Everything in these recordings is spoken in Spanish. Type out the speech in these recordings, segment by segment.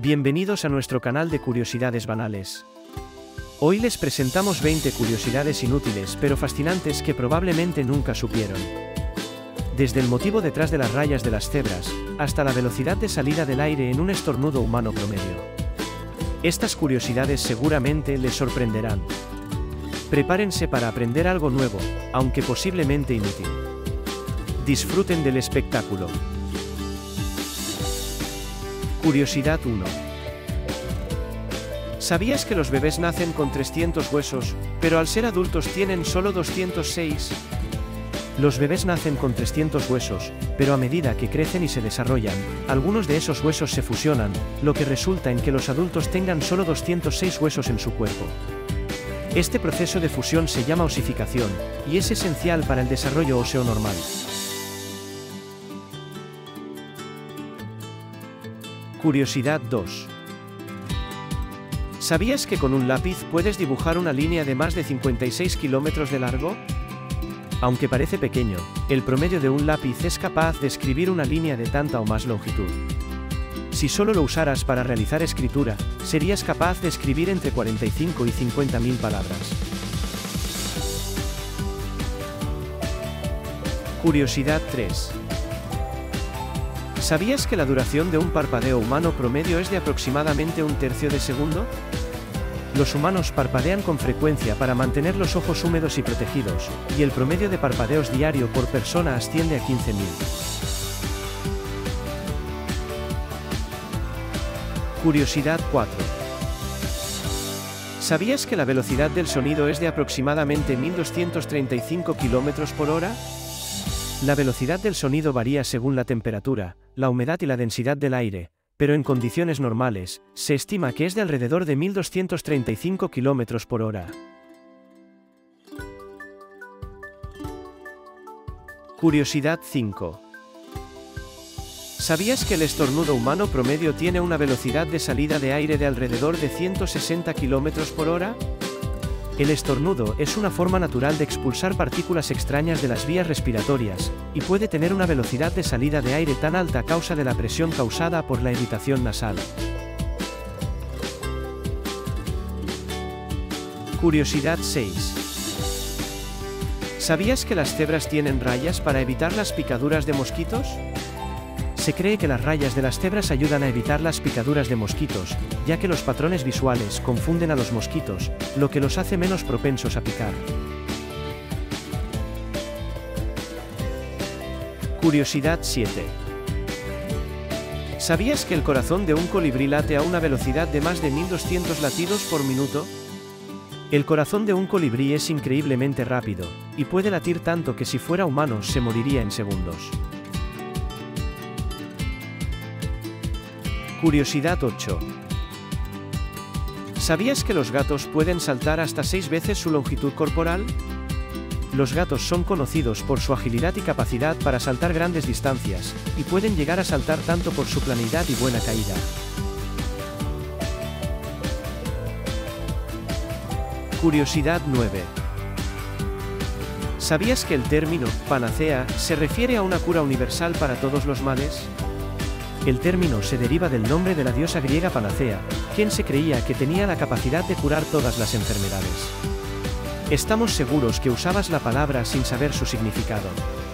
Bienvenidos a nuestro canal de curiosidades banales. Hoy les presentamos 20 curiosidades inútiles pero fascinantes que probablemente nunca supieron. Desde el motivo detrás de las rayas de las cebras, hasta la velocidad de salida del aire en un estornudo humano promedio. Estas curiosidades seguramente les sorprenderán. Prepárense para aprender algo nuevo, aunque posiblemente inútil. Disfruten del espectáculo. Curiosidad 1. ¿Sabías que los bebés nacen con 300 huesos, pero al ser adultos tienen solo 206? Los bebés nacen con 300 huesos, pero a medida que crecen y se desarrollan, algunos de esos huesos se fusionan, lo que resulta en que los adultos tengan solo 206 huesos en su cuerpo. Este proceso de fusión se llama osificación, y es esencial para el desarrollo óseo normal. Curiosidad 2. ¿Sabías que con un lápiz puedes dibujar una línea de más de 56 kilómetros de largo? Aunque parece pequeño, el promedio de un lápiz es capaz de escribir una línea de tanta o más longitud. Si solo lo usaras para realizar escritura, serías capaz de escribir entre 45 y 50.000 palabras. Curiosidad 3. ¿Sabías que la duración de un parpadeo humano promedio es de aproximadamente un tercio de segundo? Los humanos parpadean con frecuencia para mantener los ojos húmedos y protegidos, y el promedio de parpadeos diario por persona asciende a 15.000. Curiosidad 4. ¿Sabías que la velocidad del sonido es de aproximadamente 1235 km por hora? La velocidad del sonido varía según la temperatura, la humedad y la densidad del aire, pero en condiciones normales, se estima que es de alrededor de 1235 km por hora. Curiosidad 5. ¿Sabías que el estornudo humano promedio tiene una velocidad de salida de aire de alrededor de 160 km por hora? El estornudo es una forma natural de expulsar partículas extrañas de las vías respiratorias, y puede tener una velocidad de salida de aire tan alta a causa de la presión causada por la irritación nasal. Curiosidad 6. ¿Sabías que las cebras tienen rayas para evitar las picaduras de mosquitos? Se cree que las rayas de las cebras ayudan a evitar las picaduras de mosquitos, ya que los patrones visuales confunden a los mosquitos, lo que los hace menos propensos a picar. Curiosidad 7. ¿Sabías que el corazón de un colibrí late a una velocidad de más de 1200 latidos por minuto? El corazón de un colibrí es increíblemente rápido, y puede latir tanto que si fuera humano se moriría en segundos. Curiosidad 8. ¿Sabías que los gatos pueden saltar hasta 6 veces su longitud corporal? Los gatos son conocidos por su agilidad y capacidad para saltar grandes distancias, y pueden llegar a saltar tanto por su planeidad y buena caída. Curiosidad 9. ¿Sabías que el término panacea se refiere a una cura universal para todos los males? El término se deriva del nombre de la diosa griega Panacea, quien se creía que tenía la capacidad de curar todas las enfermedades. Estamos seguros que usabas la palabra sin saber su significado.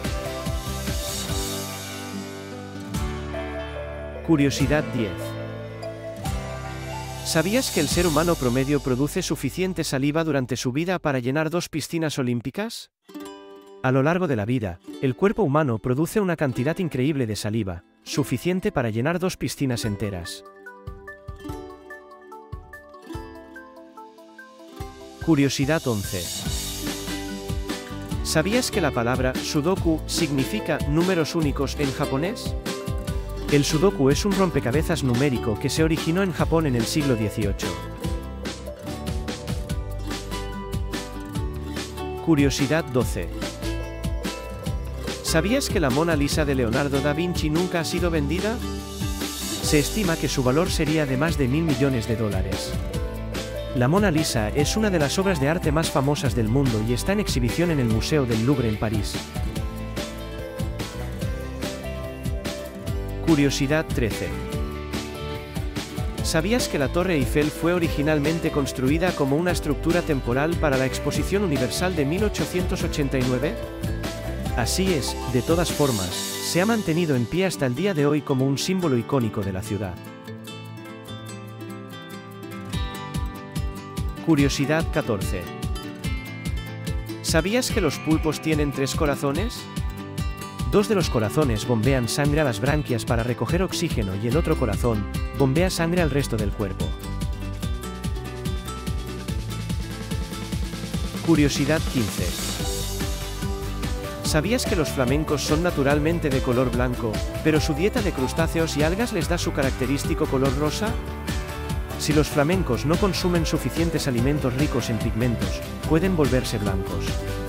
Curiosidad 10. ¿Sabías que el ser humano promedio produce suficiente saliva durante su vida para llenar 2 piscinas olímpicas? A lo largo de la vida, el cuerpo humano produce una cantidad increíble de saliva, suficiente para llenar 2 piscinas enteras. Curiosidad 11. ¿Sabías que la palabra sudoku significa números únicos en japonés? El sudoku es un rompecabezas numérico que se originó en Japón en el siglo XVIII. Curiosidad 12. ¿Sabías que la Mona Lisa de Leonardo da Vinci nunca ha sido vendida? Se estima que su valor sería de más de $1.000 millones. La Mona Lisa es una de las obras de arte más famosas del mundo y está en exhibición en el Museo del Louvre en París. Curiosidad 13. ¿Sabías que la Torre Eiffel fue originalmente construida como una estructura temporal para la Exposición Universal de 1889? Así es, de todas formas, se ha mantenido en pie hasta el día de hoy como un símbolo icónico de la ciudad. Curiosidad 14. ¿Sabías que los pulpos tienen 3 corazones? 2 de los corazones bombean sangre a las branquias para recoger oxígeno y el otro corazón bombea sangre al resto del cuerpo. Curiosidad 15. ¿Sabías que los flamencos son naturalmente de color blanco, pero su dieta de crustáceos y algas les da su característico color rosa? Si los flamencos no consumen suficientes alimentos ricos en pigmentos, pueden volverse blancos.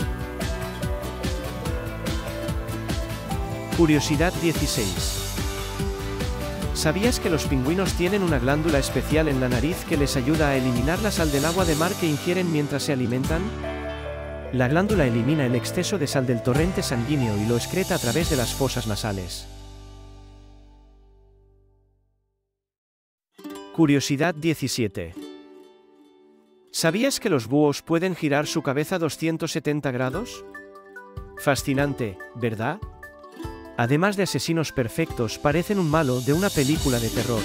Curiosidad 16. ¿Sabías que los pingüinos tienen una glándula especial en la nariz que les ayuda a eliminar la sal del agua de mar que ingieren mientras se alimentan? La glándula elimina el exceso de sal del torrente sanguíneo y lo excreta a través de las fosas nasales. Curiosidad 17. ¿Sabías que los búhos pueden girar su cabeza 270 grados? Fascinante, ¿verdad? Además de asesinos perfectos, parecen un malo de una película de terror.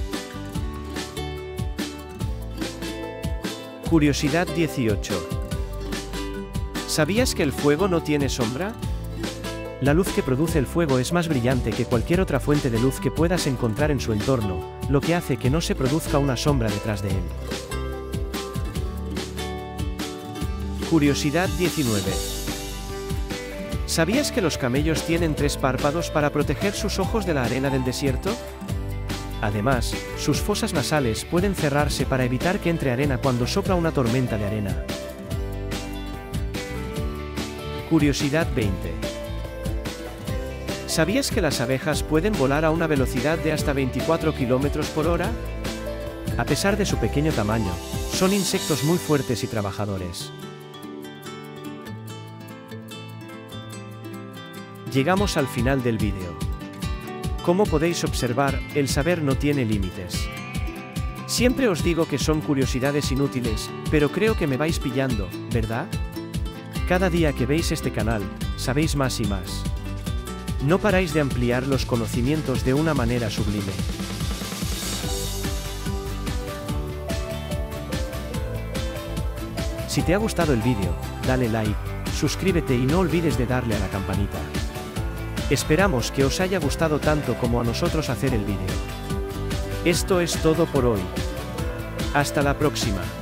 Curiosidad 18. ¿Sabías que el fuego no tiene sombra? La luz que produce el fuego es más brillante que cualquier otra fuente de luz que puedas encontrar en su entorno, lo que hace que no se produzca una sombra detrás de él. Curiosidad 19. ¿Sabías que los camellos tienen 3 párpados para proteger sus ojos de la arena del desierto? Además, sus fosas nasales pueden cerrarse para evitar que entre arena cuando sopla una tormenta de arena. Curiosidad 20. ¿Sabías que las abejas pueden volar a una velocidad de hasta 24 km por hora? A pesar de su pequeño tamaño, son insectos muy fuertes y trabajadores. Llegamos al final del vídeo. Como podéis observar, el saber no tiene límites. Siempre os digo que son curiosidades inútiles, pero creo que me vais pillando, ¿verdad? Cada día que veis este canal, sabéis más y más. No paráis de ampliar los conocimientos de una manera sublime. Si te ha gustado el vídeo, dale like, suscríbete y no olvides de darle a la campanita. Esperamos que os haya gustado tanto como a nosotros hacer el vídeo. Esto es todo por hoy. Hasta la próxima.